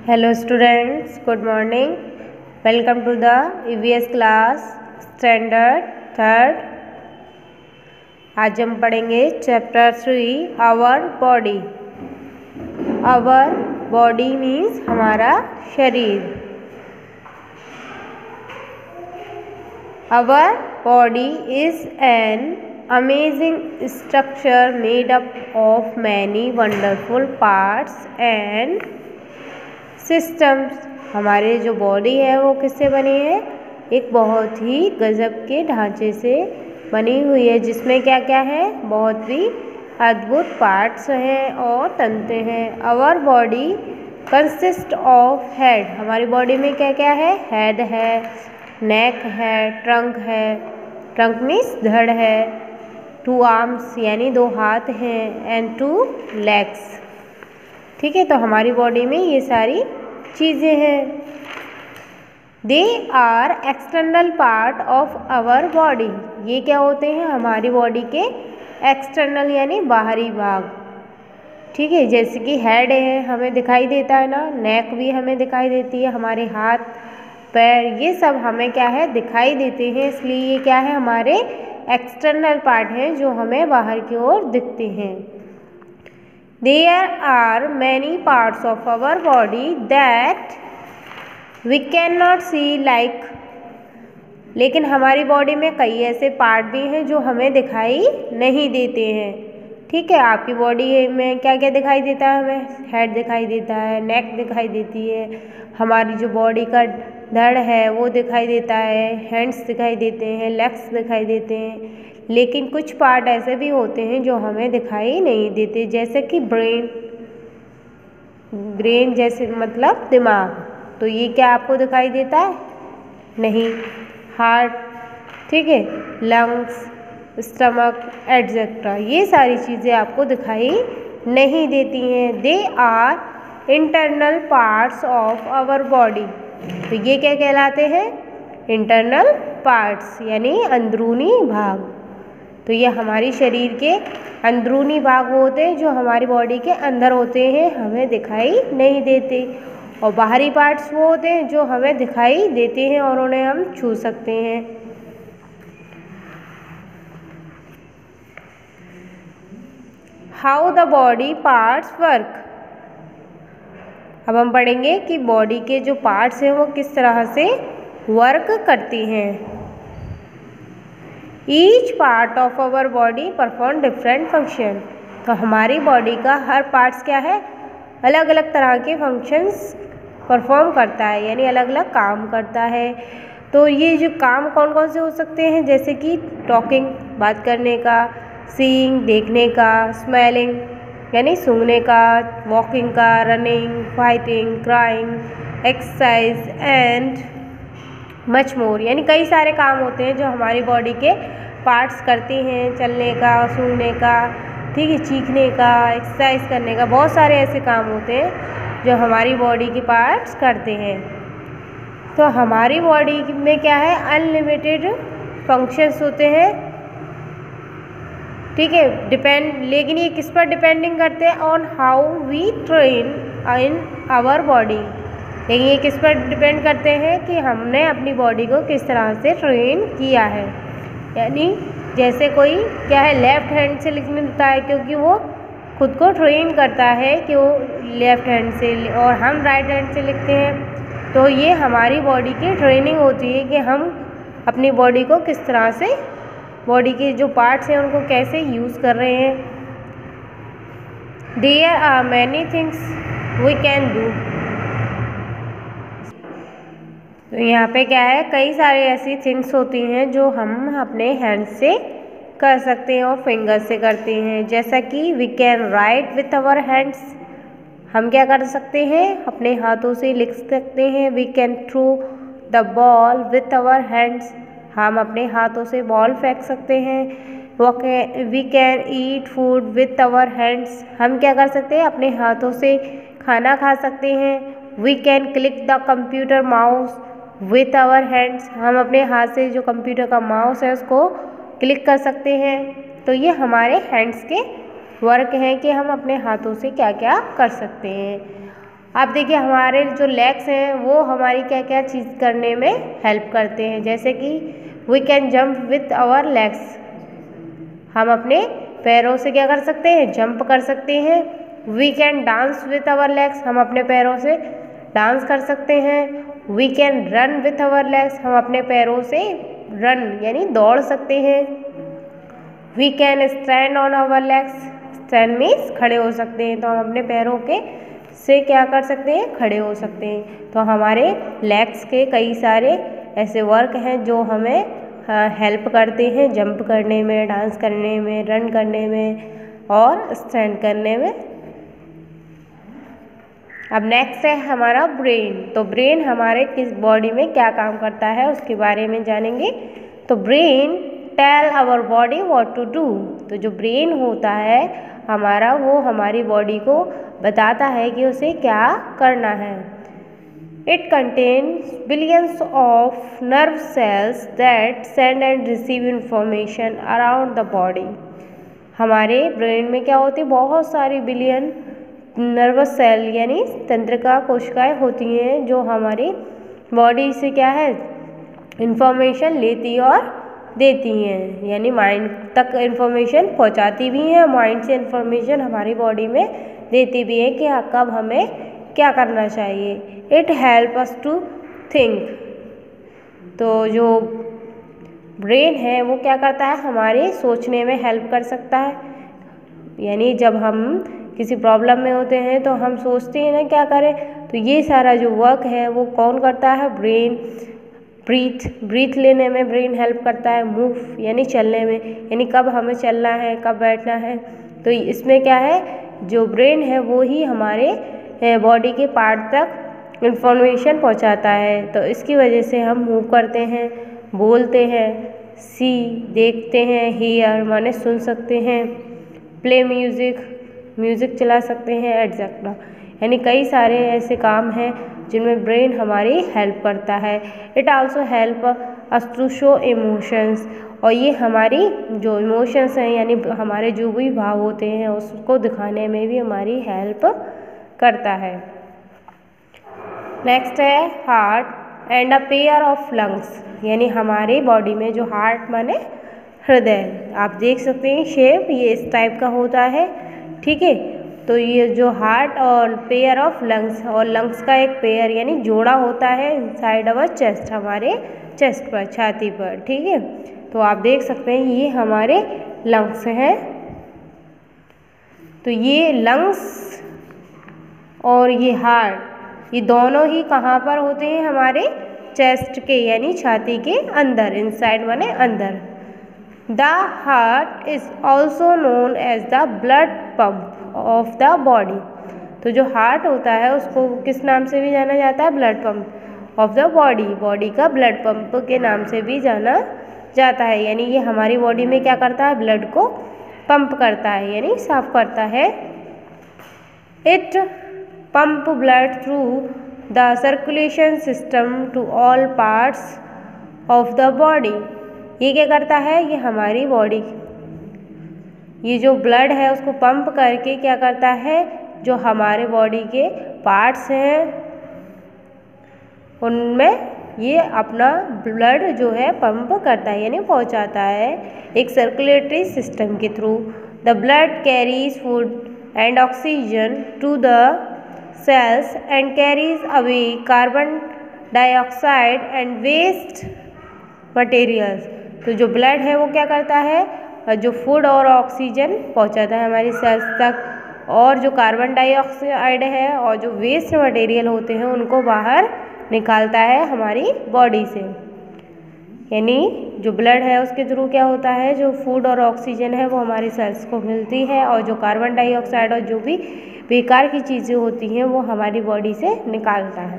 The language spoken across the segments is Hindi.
Hello students, good morning. Welcome to the EVS class standard 3rd. आज हम पढ़ेंगे chapter 3 our body. Our body means हमारा शरीर. Our body is an amazing structure made up of many wonderful parts and systems. हमारे जो बॉडी है वो किससे बनी है? एक बहुत ही गजब के ढांचे से बनी हुई है जिसमें क्या क्या है? बहुत ही अद्भुत पार्ट्स हैं और तंत्रे हैं. Our body consist of head. हमारी बॉडी में क्या क्या है? हेड है, नेक है, ट्रंक है. ट्रंक मीन्स धड़ है. 2 आर्म्स यानी 2 हाथ हैं एंड 2 लेग्स. ठीक है, तो हमारी बॉडी में ये सारी चीज़ें हैं. They are external part of our body. ये क्या होते हैं? हमारी बॉडी के एक्सटर्नल यानी बाहरी भाग. ठीक है, जैसे कि हेड है हमें दिखाई देता है ना, नेक भी हमें दिखाई देती है, हमारे हाथ पैर ये सब हमें क्या है? दिखाई देते हैं. इसलिए ये क्या है? हमारे एक्सटर्नल पार्ट हैं जो हमें बाहर की ओर दिखते हैं. There are many parts of our body that we can not see like. लेकिन हमारी बॉडी में कई ऐसे पार्ट भी हैं जो हमें दिखाई नहीं देते हैं. ठीक है, आपकी बॉडी में क्या क्या दिखाई देता है? हमें हेड दिखाई देता है, नेक दिखाई देती है, हमारी जो बॉडी का धड़ है वो दिखाई देता है, हैंड्स दिखाई देते हैं, लेग्स दिखाई देते हैं. लेकिन कुछ पार्ट ऐसे भी होते हैं जो हमें दिखाई नहीं देते, जैसे कि ब्रेन. ब्रेन जैसे मतलब दिमाग. तो ये क्या आपको दिखाई देता है? नहीं. हार्ट, ठीक है, लंग्स, स्टमक एटसेट्रा, ये सारी चीज़ें आपको दिखाई नहीं देती हैं. They are internal parts of our body. तो ये क्या कहलाते हैं? इंटरनल पार्ट्स यानी अंदरूनी भाग. तो ये हमारी शरीर के अंदरूनी भाग होते हैं जो हमारी बॉडी के अंदर होते हैं, हमें दिखाई नहीं देते. और बाहरी पार्ट्स वो होते हैं जो हमें दिखाई देते हैं और उन्हें हम छू सकते हैं. How the body parts work. अब हम पढ़ेंगे कि बॉडी के जो पार्ट्स हैं वो किस तरह से वर्क करती हैं. Each part of our body perform different function. तो हमारी बॉडी का हर पार्ट्स क्या है? अलग अलग तरह के फंक्शंस परफॉर्म करता है यानी अलग अलग काम करता है. तो ये जो काम कौन कौन से हो सकते हैं? जैसे कि टॉकिंग बात करने का, सीइंग देखने का, स्मेलिंग यानी सूंघने का, वॉकिंग का, running, fighting, crying, exercise and much more. यानी कई सारे काम होते हैं जो हमारी बॉडी के पार्ट्स करते हैं. चलने का, सूंघने का, ठीक है, चीखने का, एक्सरसाइज करने का, बहुत सारे ऐसे काम होते हैं जो हमारी बॉडी के पार्ट्स करते हैं. तो हमारी बॉडी में क्या है? अनलिमिटेड फंक्शंस होते हैं. ठीक है, डिपेंड, लेकिन ये किस पर डिपेंडिंग करते हैं? On how we train in our body. लेकिन ये किस पर डिपेंड करते हैं? कि हमने अपनी बॉडी को किस तरह से ट्रेन किया है. यानी जैसे कोई क्या है लेफ़्ट हैंड से लिखता है क्योंकि वो खुद को ट्रेन करता है कि वो लेफ़्ट हैंड से, और हम राइट हैंड से लिखते हैं. तो ये हमारी बॉडी की ट्रेनिंग होती है कि हम अपनी बॉडी को किस तरह से, बॉडी के जो पार्ट्स हैं उनको कैसे यूज़ कर रहे हैं. There are many things we can do. तो यहाँ पे क्या है? कई सारी ऐसी थिंग्स होती हैं जो हम अपने हैंड से कर सकते हैं और फिंगर से करते हैं. जैसा कि we can write with our hands. हम क्या कर सकते हैं? अपने हाथों से लिख सकते हैं. We can throw the ball with our hands. हम अपने हाथों से बॉल फेंक सकते हैं. We can eat food with our hands. हम क्या कर सकते हैं? अपने हाथों से खाना खा सकते हैं. We can click the computer mouse with our hands. हम अपने हाथ से जो कंप्यूटर का माउस है उसको क्लिक कर सकते हैं. तो ये हमारे हैंड्स के वर्क हैं कि हम अपने हाथों से क्या क्या कर सकते हैं. अब देखिए हमारे जो लेग्स हैं वो हमारी क्या क्या चीज़ करने में हेल्प करते हैं, जैसे कि we can jump with our legs, हम अपने पैरों से क्या कर सकते हैं, जंप कर सकते हैं। We can dance with our legs, हम अपने पैरों से डांस कर सकते हैं। We can run with our legs, हम अपने पैरों से रन यानी दौड़ सकते हैं। We can stand on our legs, stand means खड़े हो सकते हैं, तो हम अपने पैरों के से क्या कर सकते हैं, खड़े हो सकते हैं। तो हमारे लेग्स के कई सारे ऐसे वर्क हैं जो हमें हेल्प करते हैं जंप करने में, डांस करने में, रन करने में और स्टैंड करने में। अब नेक्स्ट है हमारा ब्रेन। तो ब्रेन हमारे किस बॉडी में क्या काम करता है उसके बारे में जानेंगे। तो brain tell our body what to do. तो जो ब्रेन होता है हमारा वो हमारी बॉडी को बताता है कि उसे क्या करना है। It contains billions of nerve cells that send and receive information around the body. हमारे ब्रेन में क्या होती है, बहुत सारी बिलियन नर्वस सेल यानी तंत्रिका कोशिकाएं होती हैं जो हमारी बॉडी से क्या है इंफॉर्मेशन लेती और देती हैं, यानी माइंड तक इन्फॉर्मेशन पहुंचाती भी हैं, माइंड से इन्फॉर्मेशन हमारी बॉडी में देती भी है कि कब हमें क्या करना चाहिए। It help us to think. तो जो ब्रेन है वो क्या करता है, हमारे सोचने में हेल्प कर सकता है। यानी जब हम किसी प्रॉब्लम में होते हैं तो हम सोचते हैं ना क्या करें, तो ये सारा जो वर्क है वो कौन करता है, ब्रेन। ब्रीथ लेने में ब्रेन हेल्प करता है। मूव यानी चलने में, यानी कब हमें चलना है कब बैठना है, तो इसमें क्या है जो ब्रेन है वो ही हमारे बॉडी के पार्ट तक इन्फॉर्मेशन पहुंचाता है। तो इसकी वजह से हम मूव करते हैं, बोलते हैं, सी देखते हैं, हियर माने सुन सकते हैं, प्ले म्यूज़िक चला सकते हैं एटसेट्रा। यानी कई सारे ऐसे काम हैं जिनमें ब्रेन हमारी हेल्प करता है। It also help us to show emotions, और ये हमारी जो इमोशंस हैं यानी हमारे जो भी भाव होते हैं उसको दिखाने में भी हमारी हेल्प करता है। नेक्स्ट है heart and a pair of lungs. यानी हमारी बॉडी में जो हार्ट माने हृदय, आप देख सकते हैं शेप ये इस टाइप का होता है, ठीक है। तो ये जो हार्ट और पेयर ऑफ लंग्स, और लंग्स का एक पेयर यानी जोड़ा होता है इनसाइड अवर चेस्ट, हमारे चेस्ट पर, छाती पर, ठीक है। तो आप देख सकते हैं ये हमारे लंग्स हैं। तो ये लंग्स और ये हार्ट ये दोनों ही कहाँ पर होते हैं, हमारे चेस्ट के यानी छाती के अंदर, इनसाइड माने अंदर। The heart is also known as the blood pump of the body. तो जो हार्ट होता है उसको किस नाम से भी जाना जाता है, blood pump of the body, body का ब्लड पंप के नाम से भी जाना जाता है। यानी ये हमारी बॉडी में क्या करता है, ब्लड को पंप करता है यानी साफ करता है। It pump blood through the circulation system to all parts of the body. ये क्या करता है, ये हमारी बॉडी ये जो ब्लड है उसको पंप करके क्या करता है, जो हमारे बॉडी के पार्ट्स हैं उनमें ये अपना ब्लड जो है पंप करता है यानी पहुंचाता है एक सर्कुलेटरी सिस्टम के through. The blood carries food and oxygen to the cells and carries away carbon dioxide and waste materials. तो जो ब्लड है वो क्या करता है, जो फूड और ऑक्सीजन पहुंचाता है हमारी सेल्स तक, और जो कार्बन डाइऑक्साइड है और जो वेस्ट मटेरियल होते हैं उनको बाहर निकालता है हमारी बॉडी से। यानी जो ब्लड है उसके थ्रू क्या होता है, जो फूड और ऑक्सीजन है वो हमारी सेल्स को मिलती है, और जो कार्बन डाइऑक्साइड और जो भी बेकार की चीज़ें होती हैं वो हमारी बॉडी से निकालता है।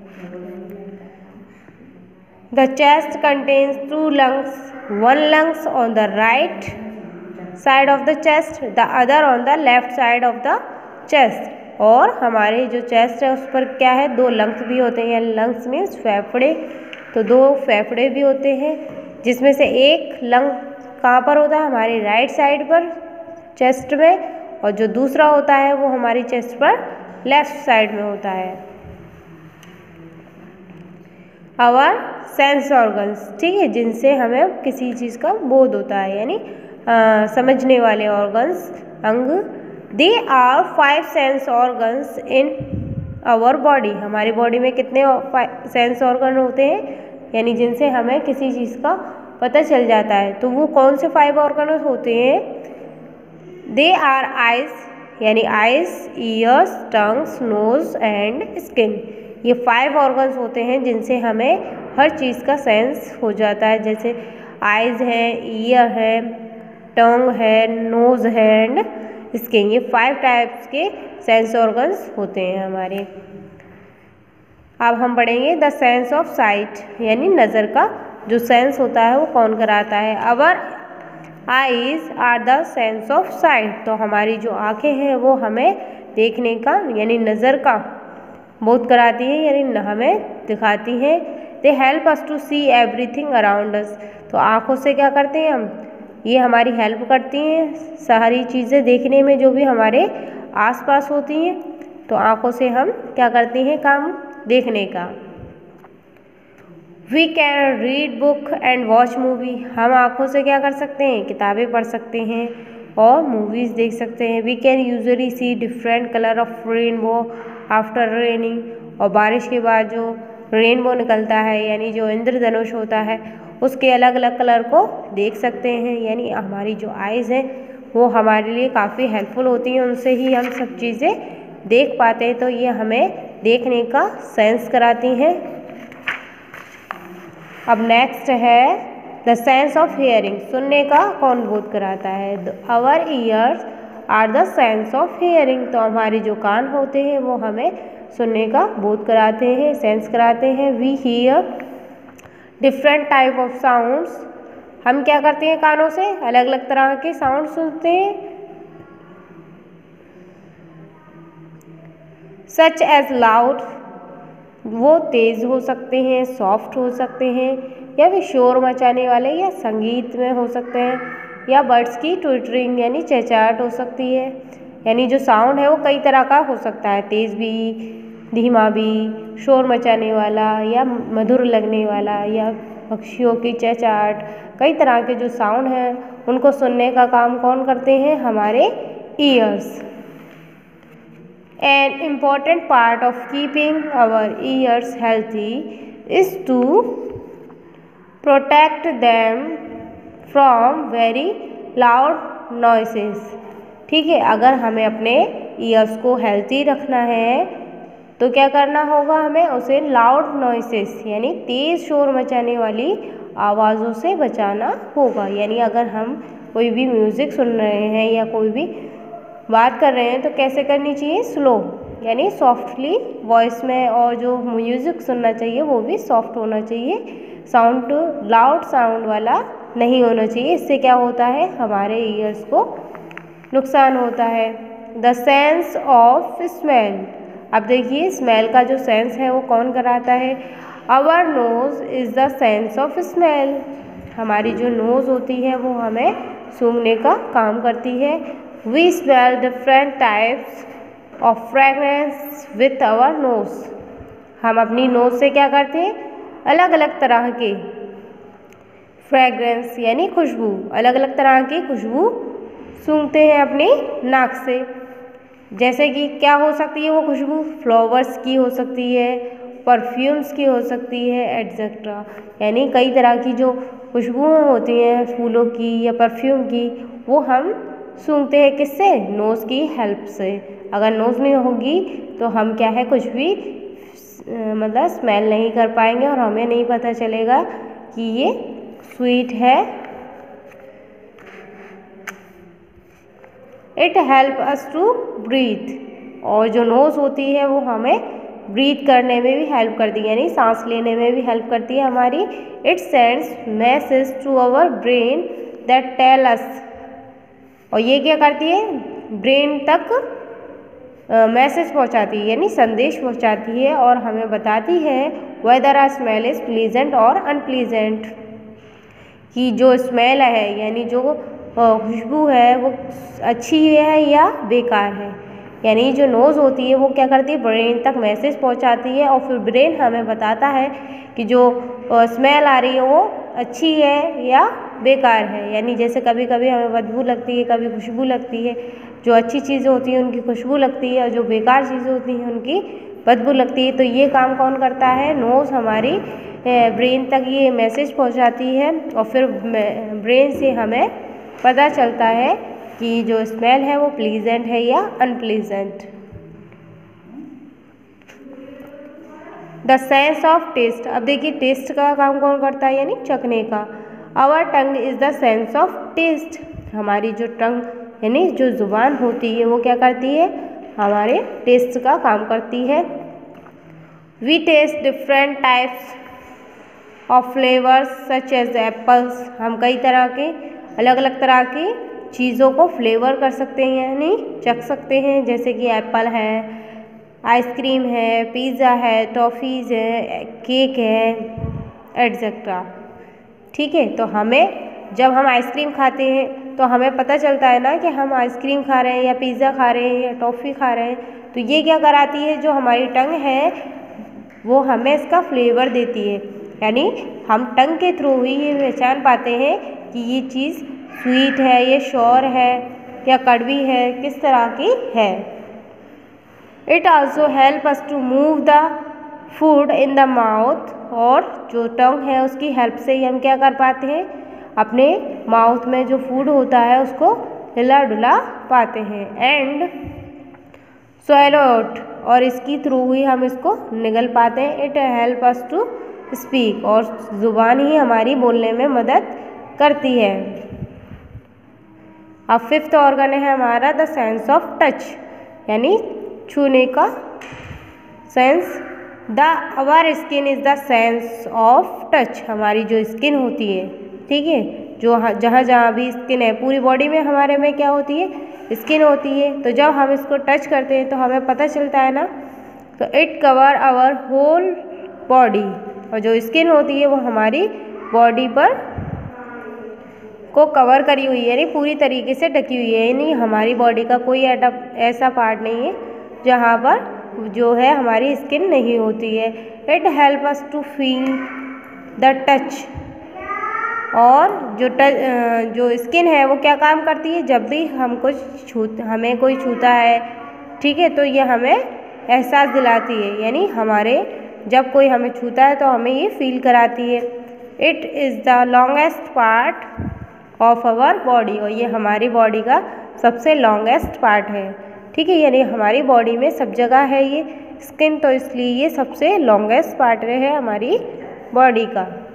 The chest contains 2 lungs, 1 lungs on the right side of the chest, the other on the left side of the chest। और हमारे जो चेस्ट है उस पर क्या है, 2 लंग्स भी होते हैं, लंग्स मीन्स फेफड़े। तो 2 फेफड़े भी होते हैं जिसमें से एक लंग कहाँ पर होता है, हमारी राइट साइड पर चेस्ट में, और जो दूसरा होता है वो हमारी चेस्ट पर लेफ्ट साइड में होता है। आवर सेंस ऑर्गन्स, ठीक है, जिनसे हमें किसी चीज़ का बोध होता है, यानी समझने वाले ऑर्गन्स, अंग। They are 5 sense organs in our body, हमारी बॉडी में कितने सेंस ऑर्गन होते हैं, यानी जिनसे हमें किसी चीज़ का पता चल जाता है। तो वो कौन से 5 ऑर्गन होते हैं? दे आर आइज, यानी eyes, ears, tongues, nose and skin. ये 5 ऑर्गन्स होते हैं जिनसे हमें हर चीज़ का सेंस हो जाता है, जैसे आइज़ है, ईयर है, टंग है, नोज़ है एंड स्किन। ये 5 टाइप्स के सेंस ऑर्गन्स होते हैं हमारे। अब हम पढ़ेंगे द सेंस ऑफ साइट, यानी नज़र का जो सेंस होता है वो कौन कराता है। Our eyes are the sense of sight, तो हमारी जो आँखें हैं वो हमें देखने का यानी नज़र का बोध कराती हैं, यानी हमें दिखाती हैं। They help us to see everything around us, तो आँखों से क्या करते हैं हम, ये हमारी हेल्प करती हैं सारी चीज़ें देखने में जो भी हमारे आसपास होती हैं। तो आँखों से हम क्या करते हैं काम देखने का। We can read book and watch movie, हम आँखों से क्या कर सकते हैं, किताबें पढ़ सकते हैं और मूवीज़ देख सकते हैं। We can usually see different colour of rainbow after raining, और बारिश के बाद जो रेनबो निकलता है यानी जो इंद्रधनुष होता है उसके अलग अलग कलर को देख सकते हैं। यानी हमारी जो आइज़ हैं वो हमारे लिए काफ़ी हेल्पफुल होती हैं, उनसे ही हम सब चीज़ें देख पाते हैं। तो ये हमें देखने का सेंस कराती हैं। अब नेक्स्ट है द सेंस ऑफ हियरिंग, सुनने का कौन बोध कराता है। Our ears are the sense of hearing, तो हमारे जो कान होते हैं वो हमें सुनने का बोध कराते हैं, सेंस कराते हैं। We hear different type of sounds, हम क्या करते हैं कानों से अलग अलग तरह के साउंड सुनते हैं। सच एज लाउड, वो तेज़ हो सकते हैं, सॉफ्ट हो सकते हैं, या फिर शोर मचाने वाले या संगीत में हो सकते हैं, या बर्ड्स की ट्विटरिंग यानी चहचहाट हो सकती है। यानी जो साउंड है वो कई तरह का हो सकता है, तेज़ भी, धीमा भी, शोर मचाने वाला या मधुर लगने वाला, या पक्षियों की चहचहाट। कई तरह के जो साउंड हैं उनको सुनने का काम कौन करते हैं, हमारे ears. An important part of keeping our ears healthy is to protect them from very loud noises, ठीक है। अगर हमें अपने ईयर्स को हेल्थी रखना है तो क्या करना होगा, हमें उसे लाउड नॉइसेस यानी तेज़ शोर मचाने वाली आवाज़ों से बचाना होगा। यानी अगर हम कोई भी म्यूज़िक सुन रहे हैं या कोई भी बात कर रहे हैं तो कैसे करनी चाहिए, स्लो यानी सॉफ्टली वॉइस में, और जो म्यूज़िक सुनना चाहिए वो भी सॉफ्ट होना चाहिए, साउंड लाउड साउंड वाला नहीं होना चाहिए। इससे क्या होता है, हमारे ईयर्स को नुकसान होता है। द सेंस ऑफ स्मेल, अब देखिए स्मेल का जो सेंस है वो कौन कराता है। Our nose is the sense of smell, हमारी जो नोज़ होती है वो हमें सूंघने का काम करती है। We smell different types of fragrance with our nose, हम अपनी नोज़ से क्या करते हैं, अलग अलग तरह के फ्रेगरेंस यानी खुशबू, अलग अलग तरह की खुशबू सूंघते हैं अपनी नाक से। जैसे कि क्या हो सकती है वो खुशबू, फ्लावर्स की हो सकती है, परफ्यूम्स की हो सकती है, एट्सेट्रा। यानी कई तरह की जो खुशबुएँ होती हैं फूलों की या परफ्यूम की, वो हम सूंघते हैं किससे, नोज़ की हेल्प से। अगर नोज़ नहीं होगी तो हम क्या है कुछ भी मतलब स्मेल नहीं कर पाएंगे और हमें नहीं पता चलेगा कि ये स्वीट है। It help us to breathe, और जो नोज़ होती है वो हमें ब्रीथ करने में भी हेल्प करती है यानी सांस लेने में भी हेल्प करती है हमारी। It sends message to our brain that tell us, और ये क्या करती है, ब्रेन तक मैसेज पहुंचाती है यानी संदेश पहुंचाती है और हमें बताती है whether a smell is pleasant और अनप्लीजेंट, कि जो स्मेल है यानी जो खुशबू है वो अच्छी है या बेकार है। यानी जो नोज़ होती है वो क्या करती है, ब्रेन तक मैसेज पहुंचाती है और फिर ब्रेन हमें बताता है कि जो स्मेल आ रही है वो अच्छी है या बेकार है। यानी जैसे कभी कभी हमें बदबू लगती है, कभी खुशबू लगती है। जो अच्छी चीज़ें होती हैं उनकी खुशबू लगती है और जो बेकार चीज़ें होती हैं उनकी बदबू लगती है। तो ये काम कौन करता है, नोज़ हमारी ब्रेन तक ये मैसेज पहुंचाती है और फिर ब्रेन से हमें पता चलता है कि जो स्मेल है वो प्लीजेंट है या unpleasant. The sense of taste, अब देखिए टेस्ट का काम कौन करता है, यानी चखने का। Our tongue is the sense of taste, हमारी जो टंग यानी जो जुबान होती है वो क्या करती है, हमारे टेस्ट का काम करती है। We taste different types of flavours such as apples, हम कई तरह के अलग अलग तरह की चीज़ों को फ्लेवर कर सकते हैं यानी चख सकते हैं, जैसे कि एप्पल है, आइसक्रीम है, पिज़्ज़ा है, टॉफ़ीज़ है, केक है, एट्सेट्रा। ठीक है, तो हमें जब हम आइसक्रीम खाते हैं तो हमें पता चलता है ना कि हम आइसक्रीम खा रहे हैं या पिज़्ज़ा खा रहे हैं या टॉफ़ी खा रहे हैं। तो ये क्या कराती है, जो हमारी टंग है वो हमें इसका फ्लेवर देती है, यानी हम टंग के थ्रू ही ये पहचान पाते हैं कि ये चीज़ स्वीट है, ये श्योर है या कड़वी है, किस तरह की है। It also help us to move the food in the mouth, और जो टंग है उसकी हेल्प से ही हम क्या कर पाते हैं, अपने माउथ में जो फूड होता है उसको हिला डुला पाते हैं। एंड swallow it, और इसकी थ्रू ही हम इसको निगल पाते हैं। It help us to speak, और ज़ुबान ही हमारी बोलने में मदद करती है। अब फिफ्थ ऑर्गन है हमारा द सेंस ऑफ टच, यानी छूने का sense. The our skin is the sense of touch, हमारी जो स्किन होती है, ठीक है, जो जहाँ जहाँ भी स्किन है, पूरी बॉडी में हमारे में क्या होती है, स्किन होती है। तो जब हम इसको टच करते हैं तो हमें पता चलता है ना, तो it cover our whole body, और जो स्किन होती है वो हमारी बॉडी पर को कवर करी हुई है, यानी पूरी तरीके से ढकी हुई है, यानी हमारी बॉडी का कोई ऐसा पार्ट नहीं है जहाँ पर जो है हमारी स्किन नहीं होती है। It help us to feel the touch, और जो स्किन है वो क्या काम करती है, जब भी हम हमें कोई छूता है, ठीक है, तो ये हमें एहसास दिलाती है, यानी हमारे जब कोई हमें छूता है तो हमें ये फील कराती है। It is the longest part of our body, और ये हमारी बॉडी का सबसे लॉन्गेस्ट पार्ट है, ठीक है, यानी हमारी बॉडी में सब जगह है ये स्किन, तो इसलिए ये सबसे लॉन्गेस्ट पार्ट है हमारी बॉडी का।